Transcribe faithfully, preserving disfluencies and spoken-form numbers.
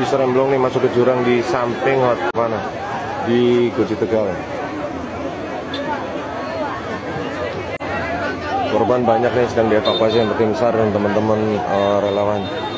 habis remblong nih masuk ke jurang di samping hot mana di Guci Tegal. Korban banyak nih sedang dievakuasi oleh tim SAR dan teman-teman uh, relawan.